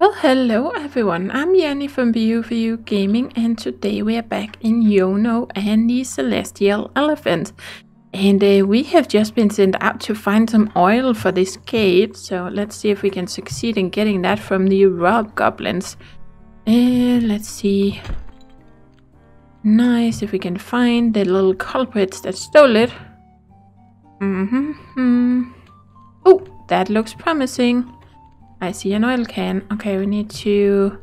Well, hello everyone, I'm Yanni from VU Gaming, and today we are back in Yono and the Celestial Elephant. And we have just been sent out to find some oil for this cave, so let's see if we can succeed in getting that from the rob goblins. Let's see. Nice, if we can find the little culprits that stole it. Oh, that looks promising. I see an oil can. Okay, we need to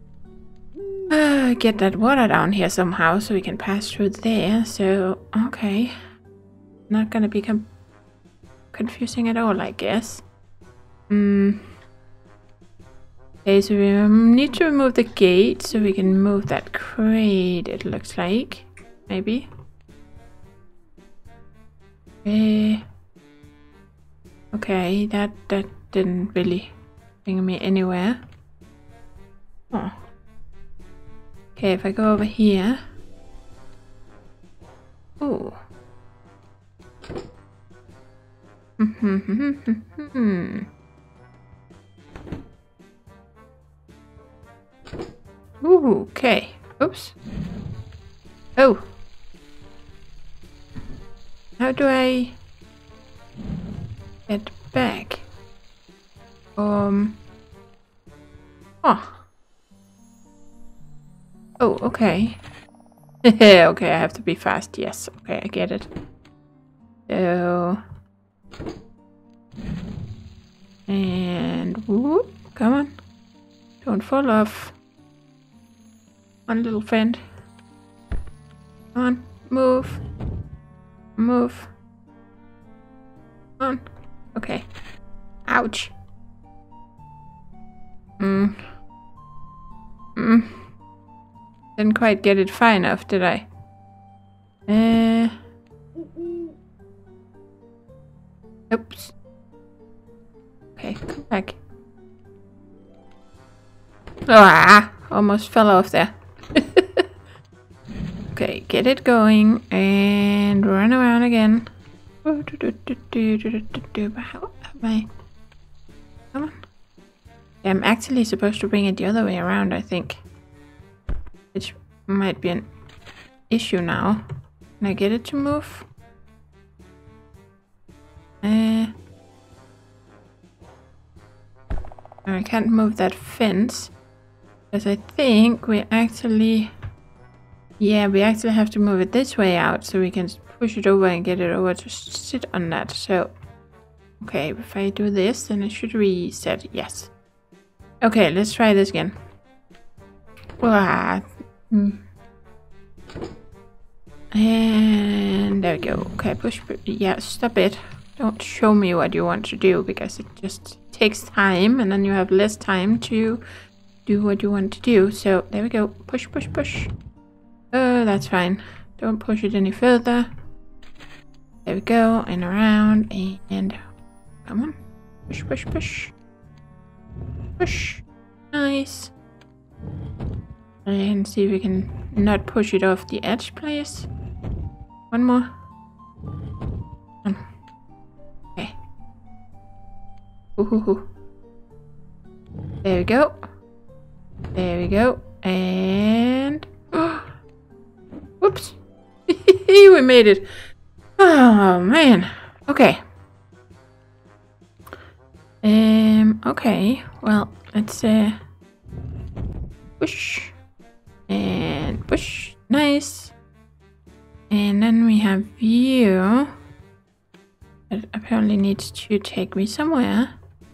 get that water down here somehow so we can pass through there. So, okay. Not gonna be confusing at all, I guess. Okay, so we need to remove the gate so we can move that crate, it looks like. Maybe. Okay, that didn't really bring me anywhere. Oh. Okay, if I go over here. Ooh. Ooh, okay. Oops. Oh. How do I get back? Oh. Oh, okay. Okay, I have to be fast. Yes, okay, I get it. So. And whoop, come on. Don't fall off. One little friend. Come on, move. Move. Come on. Okay. Ouch. Didn't quite get it far enough, did I? Oops. Okay, come back. Ah, almost fell off there. Okay, get it going and run around again. How am I? Come on. I'm actually supposed to bring it the other way around, I think. Which might be an issue now. Can I get it to move? I can't move that fence. Because I think we actually... Yeah, we actually have to move it this way out so we can push it over and get it over to sit on that. So, okay, if I do this, then it should reset. Yes. Okay, let's try this again. And there we go. Okay, push. Yeah, stop it. Don't show me what you want to do because it just takes time and then you have less time to do what you want to do. So there we go. Push, push, push. Oh, that's fine. Don't push it any further. There we go. And around and come on. Push, push, push. Push. Nice. And see if we can not push it off the edge, please. One more. Okay. Ooh. There we go. There we go. And... Whoops. We made it. Oh, man. Okay. Okay. Well, let's push. And push. Nice. And then we have you. That apparently needs to take me somewhere.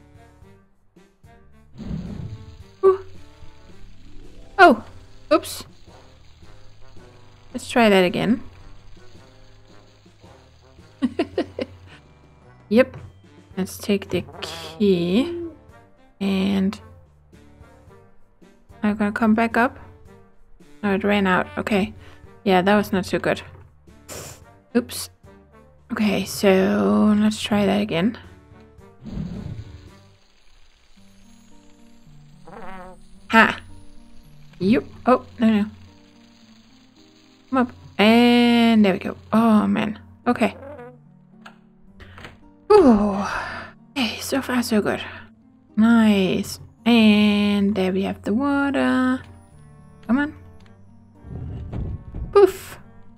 Ooh. Oh. Oops. Let's try that again. Yep. Let's take the key. And I'm gonna come back up. Oh, it ran out. Okay. Yeah, that was not so good. Oops. Okay, so let's try that again. Ha! Yep. Oh, no. Come up. And there we go. Oh, man. Okay. Ooh. Okay, so far so good. Nice. And And there we have the water. Come on. Poof.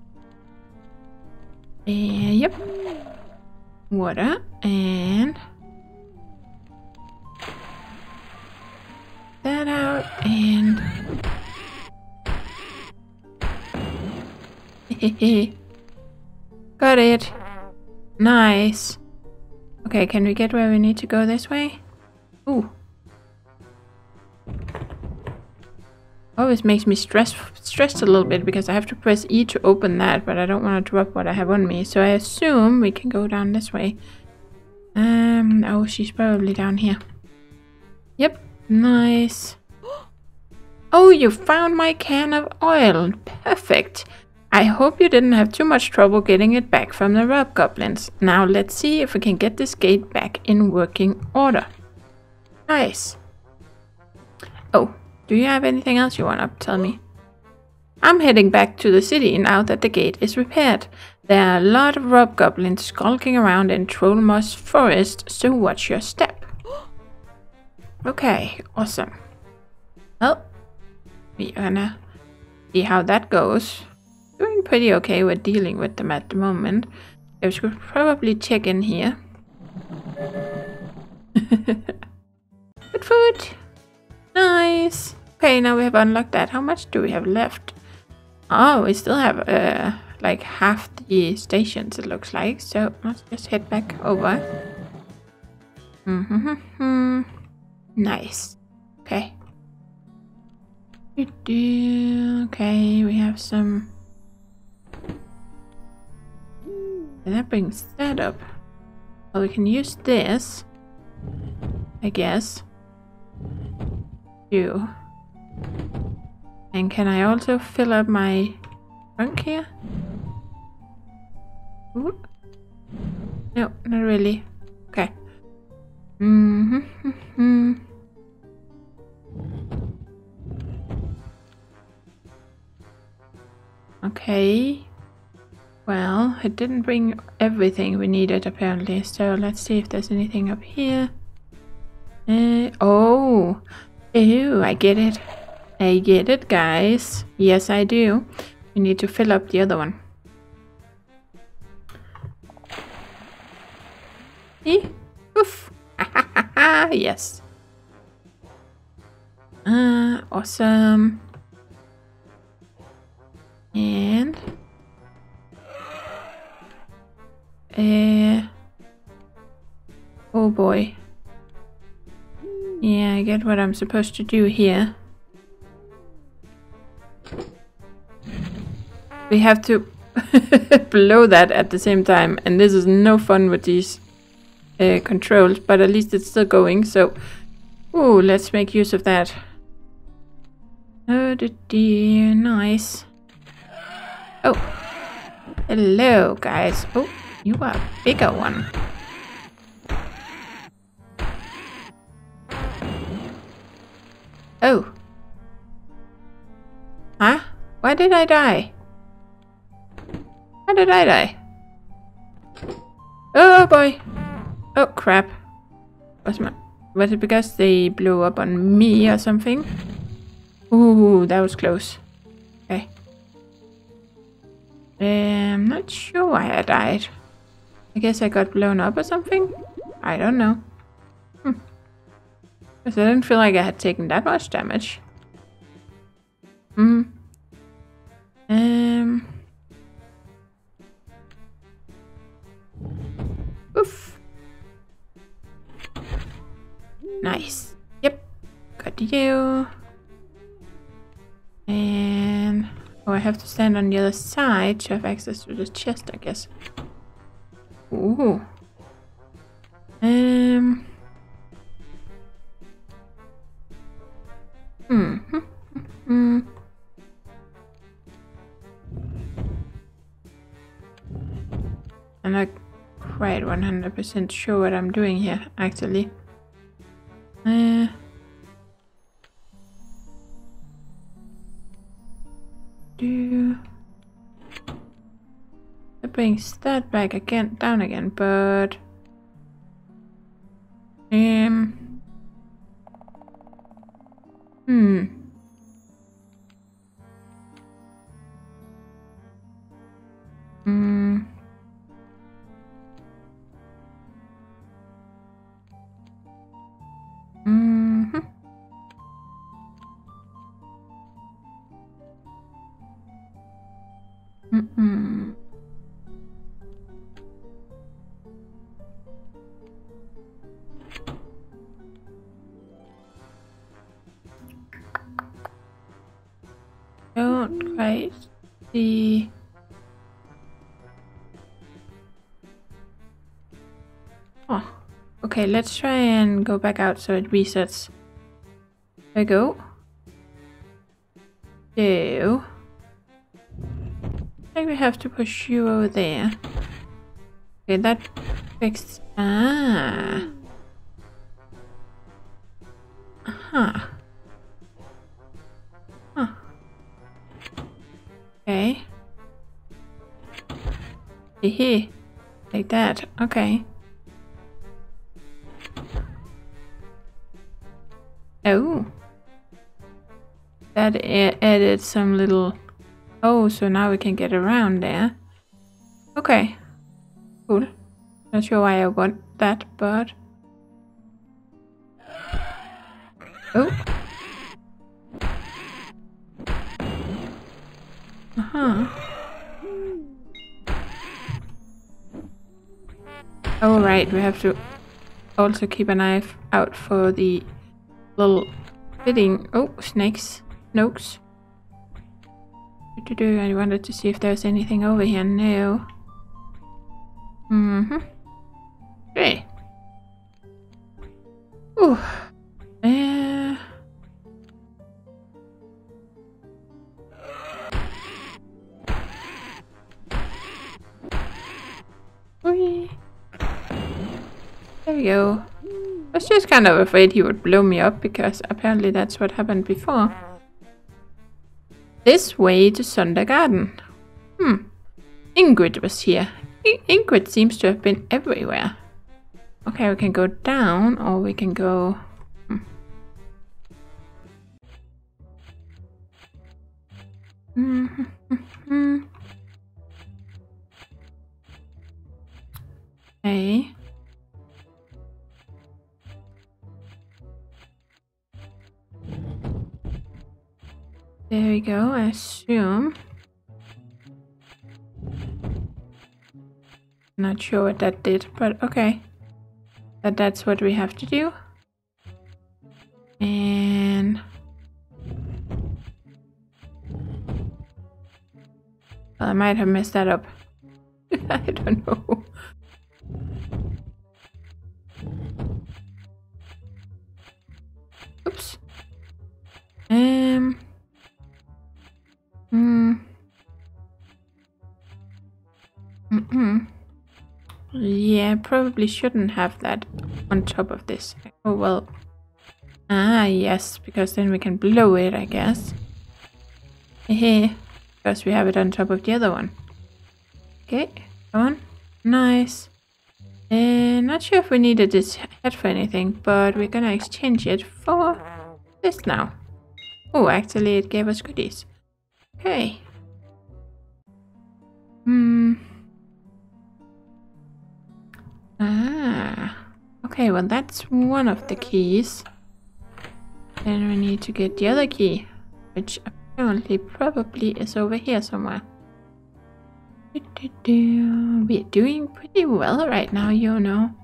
Yep. Water and that out and got it. Nice. Okay, can we get where we need to go this way? Ooh. Always makes me stressed a little bit because I have to press E to open that, but I don't want to drop what I have on me. So I assume we can go down this way. Oh, she's probably down here. Yep, nice. Oh, you found my can of oil. Perfect. I hope you didn't have too much trouble getting it back from the rob goblins. Now let's see if we can get this gate back in working order. Nice. Oh. Do you have anything else you want to tell me? I'm heading back to the city now that the gate is repaired. There are a lot of rob goblins skulking around in Trollmoss Forest, so watch your step. Okay, awesome. Well, we're gonna see how that goes. Doing pretty okay with dealing with them at the moment. I should probably check in here. Good food! Nice! Okay, now we have unlocked that. How much do we have left? Oh, we still have like half the stations, it looks like. So let's just head back over. Nice. Okay. Okay, we have some. And that brings that up. Well, we can use this, I guess. And can I also fill up my trunk here? Ooh. No, not really. Okay. Okay. Well, it didn't bring everything we needed apparently, so let's see if there's anything up here. Oh! Ew, I get it. I get it, guys. Yes, I do. We need to fill up the other one. See? Oof! Yes. Awesome. And... oh boy. Yeah, I get what I'm supposed to do here. We have to blow that at the same time, and this is no fun with these controls, but at least it's still going, so... ooh, let's make use of that. Oh, dear, nice. Oh, hello, guys. Oh, you are a bigger one. Oh. Huh? Why did I die? Why did I die? Oh boy. Oh crap. Was it because they blew up on me or something? Ooh, that was close. Okay. I'm not sure why I died. I guess I got blown up or something? I don't know. Because I didn't feel like I had taken that much damage. Oof. Nice. Yep. Got you. And... oh, I have to stand on the other side to have access to the chest, I guess. Ooh. I'm not quite 100% sure what I'm doing here, actually. That brings that back again, down again, but oh, Hmm. Hmm. Mm-hmm. Mm-mm. Don't quite see. Oh, okay. Let's try and go back out so it resets. There we go. So, I think we have to push you over there. Okay, that fixed. Ah. Huh. Huh. Okay. Hehe. Like that. Okay. Oh. That added some little... Oh, so now we can get around there. Okay. Cool. Not sure why I want that, but... Oh. Uh-huh. Oh, right. We have to also keep an eye out for the little fitting... Oh, snakes. Snokes. I wanted to see if there's anything over here. No. Mm-hmm. Okay. Ooh. There we go. I was just kind of afraid he would blow me up because apparently that's what happened before. This way to Sunder Garden. Ingrid was here. Ingrid seems to have been everywhere. Okay, we can go down or we can go... Okay. There we go, I assume. Not sure what that did, but okay. That's what we have to do. And... Well, I might have messed that up. I don't know. Oops. Yeah, probably shouldn't have that on top of this. Oh, well. Ah, yes, because then we can blow it, I guess. Hehe. Because we have it on top of the other one. Okay, come on. Nice. Not sure if we needed this head for anything, but we're gonna exchange it for this now. Oh, actually it gave us goodies. Okay. Ah. Okay, well that's one of the keys. Then we need to get the other key, which apparently probably is over here somewhere. We're doing pretty well right now, Yono.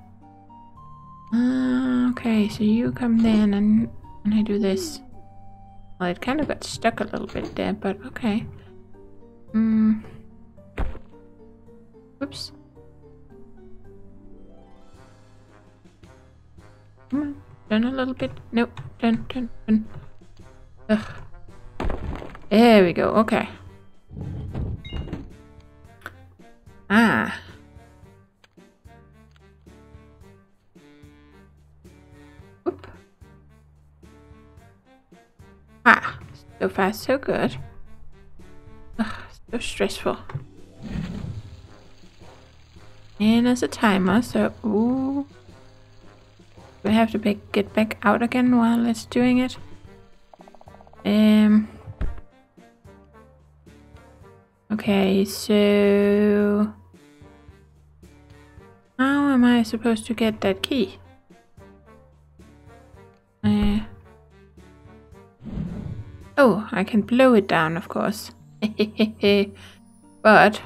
Okay, so you come then and I do this. Well, it kind of got stuck a little bit there, but okay. Oops. Come on, turn a little bit. Nope, turn. Ugh. There we go, okay. Ah. Oop. Ah, so far so good. Ugh, so stressful. And there's a timer, so ooh. We have to get back out again while it's doing it. Okay, so how am I supposed to get that key? Oh, I can blow it down, of course. But,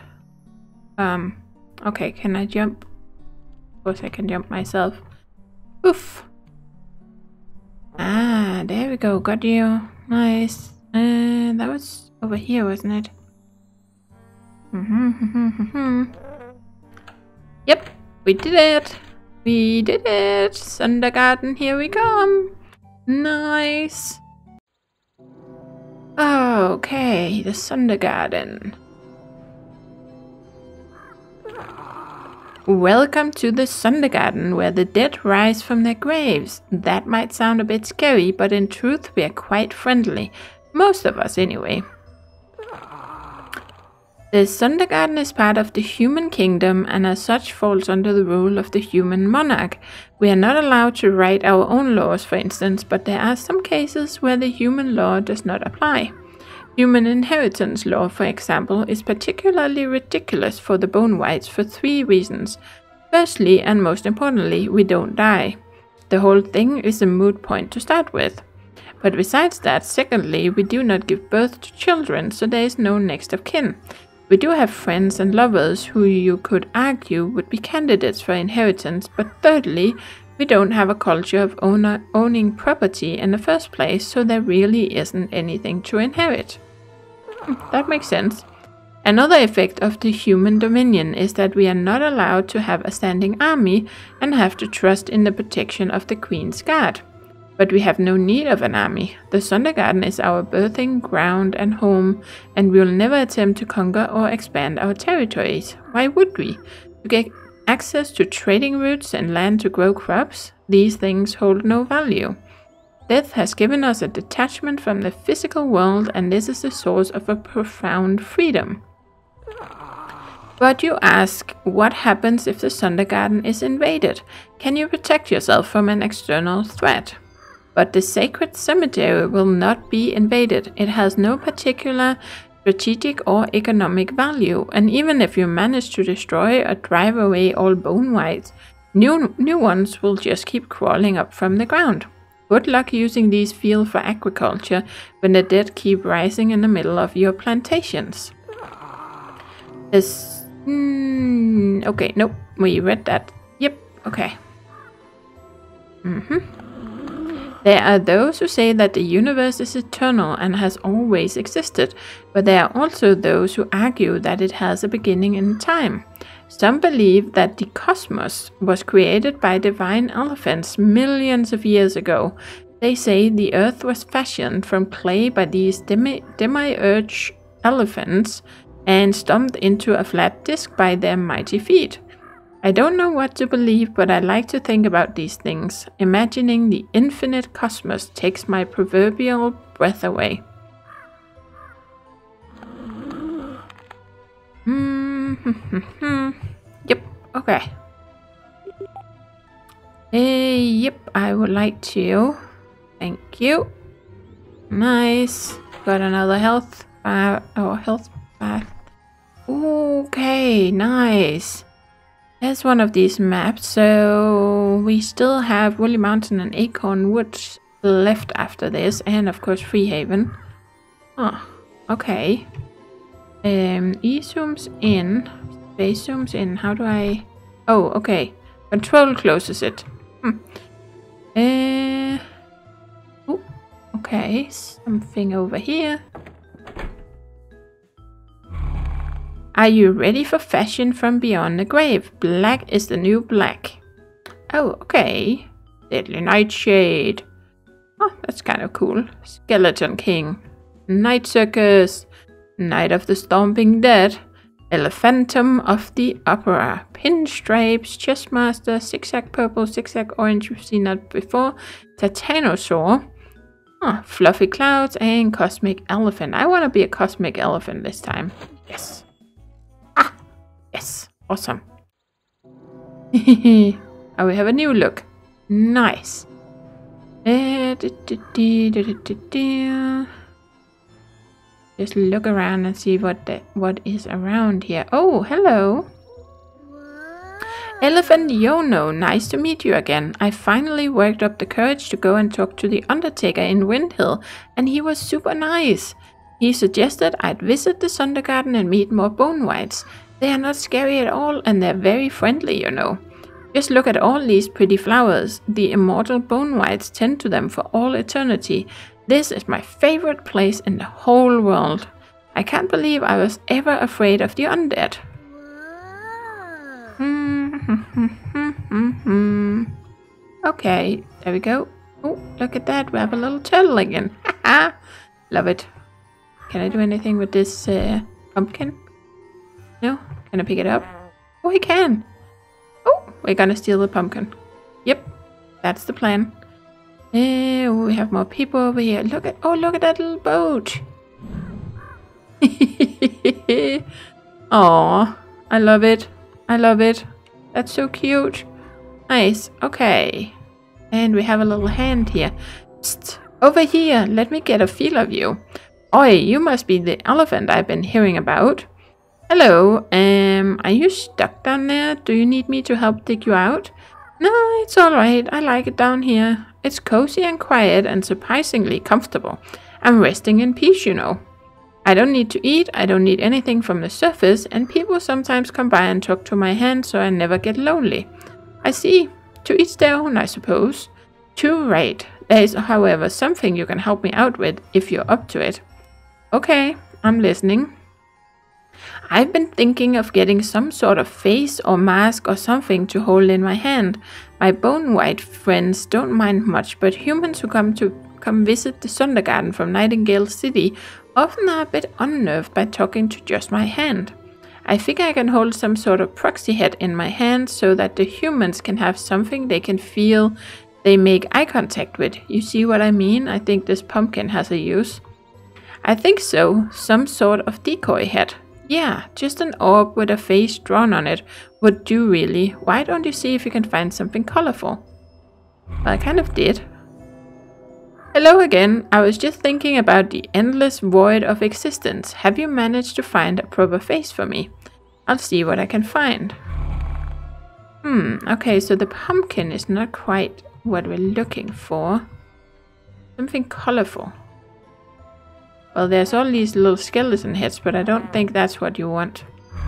okay, can I jump? Of course I can jump myself. Oof. Ah, there we go, got you. Nice. That was over here, wasn't it? Yep, we did it. We did it. Sundergarten, here we come. Nice. Okay, the Sundergarten. Welcome to the Sundergarten, where the dead rise from their graves. That might sound a bit scary, but in truth we are quite friendly. Most of us, anyway. The Sundergarten is part of the human kingdom and as such falls under the rule of the human monarch. We are not allowed to write our own laws, for instance, but there are some cases where the human law does not apply. Human inheritance law, for example, is particularly ridiculous for the Bonewights for 3 reasons. Firstly, and most importantly, we don't die. The whole thing is a moot point to start with. But besides that, secondly, we do not give birth to children, so there is no next of kin. We do have friends and lovers who you could argue would be candidates for inheritance, but thirdly, we don't have a culture of owning property in the first place, so there really isn't anything to inherit. That makes sense. Another effect of the human dominion is that we are not allowed to have a standing army and have to trust in the protection of the Queen's Guard. But we have no need of an army. The Sundergarten is our birthing ground and home, and we will never attempt to conquer or expand our territories. Why would we? To get access to trading routes and land to grow crops, these things hold no value. Death has given us a detachment from the physical world, and this is the source of a profound freedom. But you ask, what happens if the Sundergarten is invaded? Can you protect yourself from an external threat? But the sacred cemetery will not be invaded. It has no particular strategic or economic value, and even if you manage to destroy or drive away all Bonewights, new ones will just keep crawling up from the ground. Good luck using these fields for agriculture when the dead keep rising in the middle of your plantations. Okay, nope, we read that. Yep, okay. There are those who say that the universe is eternal and has always existed, but there are also those who argue that it has a beginning in time. Some believe that the cosmos was created by divine elephants millions of years ago. They say the earth was fashioned from clay by these demiurge elephants and stomped into a flat disc by their mighty feet. I don't know what to believe, but I like to think about these things. Imagining the infinite cosmos takes my proverbial breath away. Yep, okay. Yep, I would like to. Thank you. Nice. Got another health bath. Okay, nice. There's one of these maps, so we still have Woolly Mountain and Acorn Wood left after this, and of course Freehaven. Oh, okay. E zooms in, space zooms in. How do I? Oh, okay. Control closes it. Oh, okay. Something over here. Are you ready for fashion from beyond the grave? Black is the new black. Oh, okay. Deadly Nightshade. Oh, that's kind of cool. Skeleton King. Night Circus. Night of the Stomping Dead. Elephantum of the Opera. Pinstripes. Chessmaster. Zigzag Purple. Zigzag Orange. We've seen that before. Titanosaur. Oh, Fluffy Clouds. And Cosmic Elephant. I want to be a Cosmic Elephant this time. Yes. Yes, awesome. Oh, we have a new look. Nice. just look around and see what is around here. Oh, hello. Elephant Yono, nice to meet you again. I finally worked up the courage to go and talk to the Undertaker in Windhill, and he was super nice. He suggested I'd visit the Sundergarden and meet more Bonewights. They are not scary at all, and they're very friendly, you know. Just look at all these pretty flowers. The immortal Bonewights tend to them for all eternity. This is my favorite place in the whole world. I can't believe I was ever afraid of the undead. Okay, there we go. Oh, look at that. We have a little turtle again. Love it. Can I do anything with this pumpkin? No? Can I pick it up? Oh, I can. Oh, we're gonna steal the pumpkin. Yep, that's the plan. Oh, we have more people over here. Look at that little boat. Aw, I love it. I love it. That's so cute. Nice. Okay. And we have a little hand here. Psst. Over here. Let me get a feel of you. Oi, you must be the elephant I've been hearing about. Hello. Are you stuck down there? Do you need me to help dig you out? No, it's alright. I like it down here. It's cozy and quiet and surprisingly comfortable. I'm resting in peace, you know. I don't need to eat, I don't need anything from the surface, and people sometimes come by and talk to my hand so I never get lonely. I see. To each their own, I suppose. Too right. There is, however, something you can help me out with, if you're up to it. Okay, I'm listening. I've been thinking of getting some sort of face or mask or something to hold in my hand. My Bonewight friends don't mind much, but humans who come visit the Sundergarden from Nightingale City often are a bit unnerved by talking to just my hand. I figure I can hold some sort of proxy head in my hand so that the humans can have something they can feel they make eye contact with. You see what I mean? I think this pumpkin has a use. I think so. Some sort of decoy head. Yeah, just an orb with a face drawn on it would do really. Why don't you see if you can find something colorful? Well, I kind of did. Hello again. I was just thinking about the endless void of existence. Have you managed to find a proper face for me? I'll see what I can find. Okay, so the pumpkin is not quite what we're looking for. Something colorful. Well, there's all these little skeleton heads, but I don't think that's what you want.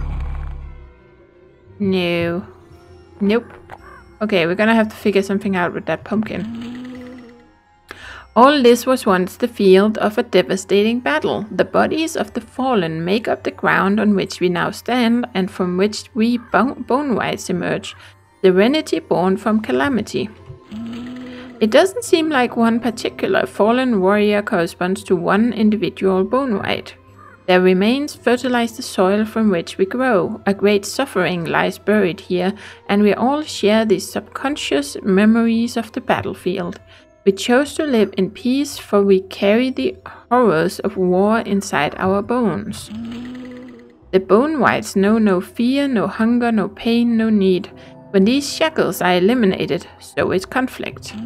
No. Nope. Okay, we're gonna have to figure something out with that pumpkin. All this was once the field of a devastating battle. The bodies of the fallen make up the ground on which we now stand, and from which we Bonewights emerge, serenity born from calamity. It doesn't seem like one particular fallen warrior corresponds to one individual Bonewight. Their remains fertilize the soil from which we grow. A great suffering lies buried here, and we all share these subconscious memories of the battlefield. We chose to live in peace, for we carry the horrors of war inside our bones. The Bonewights know no fear, no hunger, no pain, no need. When these shackles are eliminated, so is conflict.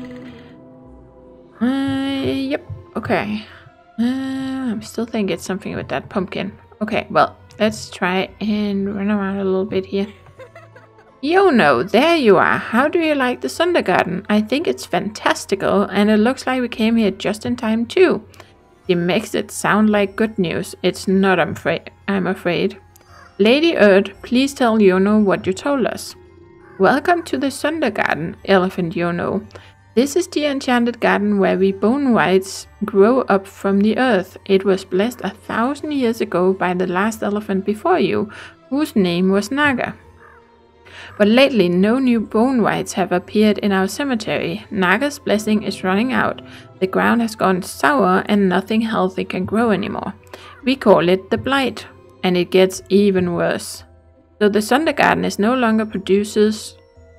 Yep, okay. I'm still thinking it's something with that pumpkin. Okay, well, let's try and run around a little bit here. Yono, there you are. How do you like the Sundergarden? I think it's fantastical, and it looks like we came here just in time too. It makes it sound like good news. It's not, I'm afraid. Lady Earth, please tell Yono what you told us. Welcome to the Sundergarden, Elephant Yono. This is the enchanted garden where we Bonewights grow up from the earth. It was blessed 1,000 years ago by the last elephant before you, whose name was Naga. But lately no new Bonewights have appeared in our cemetery. Naga's blessing is running out. The ground has gone sour and nothing healthy can grow anymore. We call it the blight, and it gets even worse. So the Sundergarden no longer produces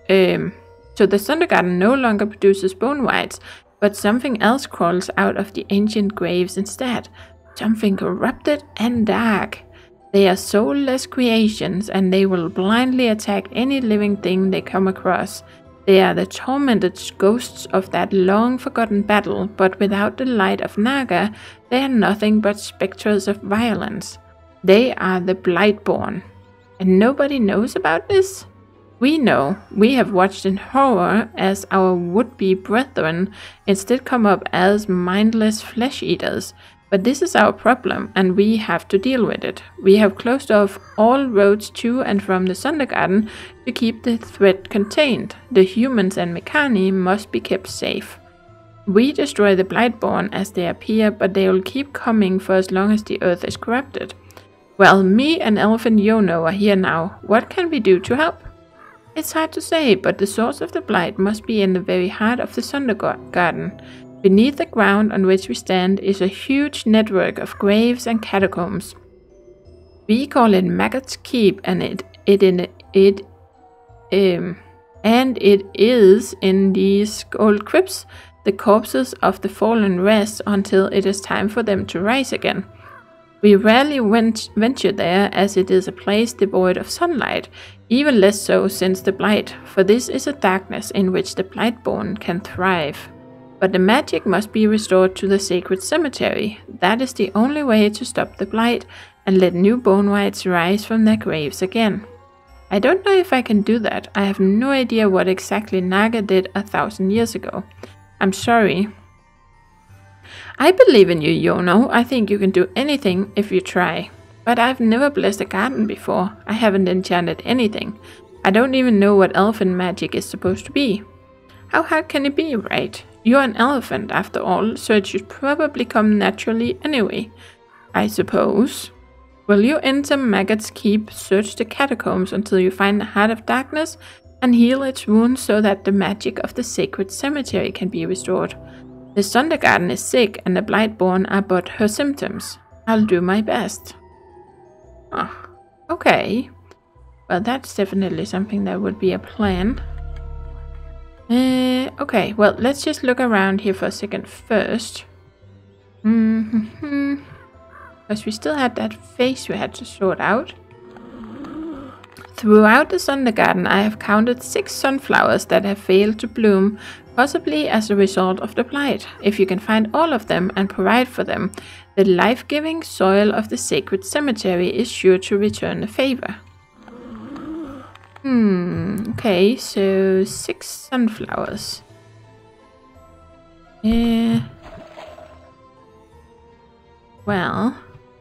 Bonewights, but something else crawls out of the ancient graves instead. Something corrupted and dark. They are soulless creations, and they will blindly attack any living thing they come across. They are the tormented ghosts of that long-forgotten battle, but without the light of Naga, they are nothing but spectres of violence. They are the Blightborn. And nobody knows about this? We know. We have watched in horror as our would-be brethren instead come up as mindless flesh-eaters. But this is our problem, and we have to deal with it. We have closed off all roads to and from the Sondergarten to keep the threat contained. The humans and Mekani must be kept safe. We destroy the Blightborn as they appear, but they will keep coming for as long as the earth is corrupted. Well, me and Elephant Yono are here now. What can we do to help? It's hard to say, but the source of the blight must be in the very heart of the Sondergarten. Beneath the ground on which we stand is a huge network of graves and catacombs. We call it Maggot's Keep, and it is in these old crypts the corpses of the fallen rest until it is time for them to rise again. We rarely venture there, as it is a place devoid of sunlight, even less so since the blight, for this is a darkness in which the Blightborn can thrive. But the magic must be restored to the sacred cemetery. That is the only way to stop the blight and let new Bonewights rise from their graves again. I don't know if I can do that. I have no idea what exactly Naga did 1,000 years ago. I'm sorry. I believe in you, Yono. I think you can do anything if you try. But I've never blessed a garden before. I haven't enchanted anything. I don't even know what elephant magic is supposed to be. How hard can it be, right? You're an elephant, after all, so it should probably come naturally anyway, I suppose. Will you enter Maggot's Keep, search the catacombs until you find the Heart of Darkness, and heal its wounds so that the magic of the sacred cemetery can be restored? The Sondergarten is sick, and the Blightborn are but her symptoms. I'll do my best. Oh, okay. Well, that's definitely something that would be a plan. Okay, well, let's just look around here for a second first. Because we still had that face we had to sort out. Throughout the Sondergarten, I have counted 6 sunflowers that have failed to bloom, possibly as a result of the blight. If you can find all of them and provide for them, the life-giving soil of the sacred cemetery is sure to return the favor. Okay, so 6 sunflowers. Well.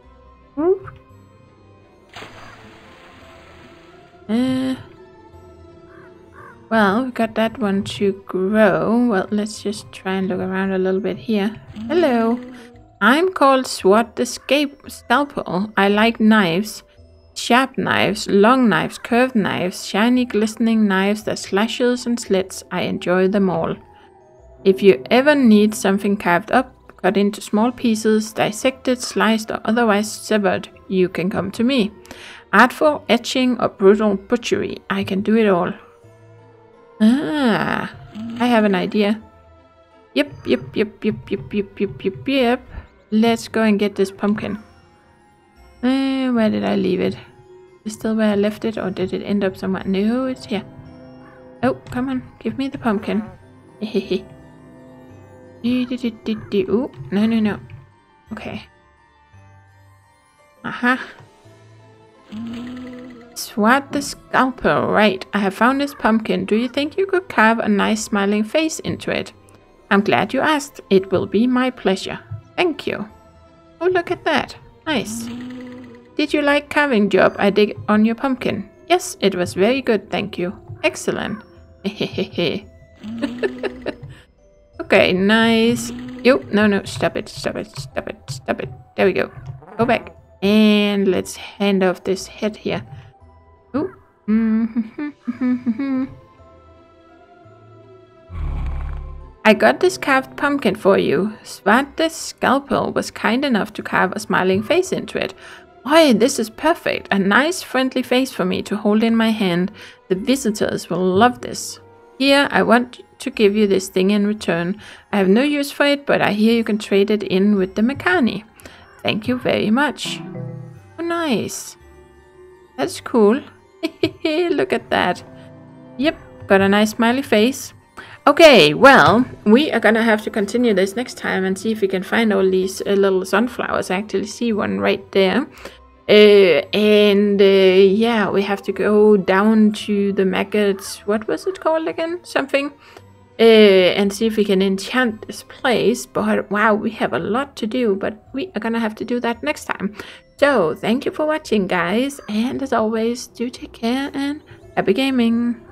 Well, we got that one to grow. Well, let's just try and look around a little bit here. Hello. I'm called Swat the Scalpel. I like knives. Sharp knives, long knives, curved knives, shiny glistening knives that slashes and slits. I enjoy them all. If you ever need something carved up, cut into small pieces, dissected, sliced, or otherwise severed, you can come to me. Artful etching or brutal butchery, I can do it all. Ah, I have an idea. Yep. Let's go and get this pumpkin. Where did I leave it? Is it still where I left it, or did it end up somewhere? No, it's here. Oh, come on, give me the pumpkin. Hehehe. Ooh, no. Okay. Aha. Swat the Scalpel. Right, I have found this pumpkin. Do you think you could carve a nice smiling face into it? I'm glad you asked. It will be my pleasure. Thank you. Oh, look at that. Nice. Did you like carving job I did on your pumpkin? Yes, it was very good, thank you. Excellent. Hehehe. Okay, nice. Yo, no, stop it. There we go. Go back. And let's hand off this head here. Ooh. I got this carved pumpkin for you. Swat the Scalpel was kind enough to carve a smiling face into it. Why, this is perfect. A nice friendly face for me to hold in my hand. The visitors will love this. Here, I want to give you this thing in return. I have no use for it, but I hear you can trade it in with the Mekani. Thank you very much. Oh, nice. That's cool. Look at that. Yep, got a nice smiley face. Okay, well, we are gonna have to continue this next time and see if we can find all these little sunflowers. I actually see one right there. Yeah, we have to go down to the maggots. What was it called again? Something. And see if we can enchant this place. But wow, we have a lot to do, but we are gonna have to do that next time. So thank you for watching, guys, and as always, do take care and happy gaming.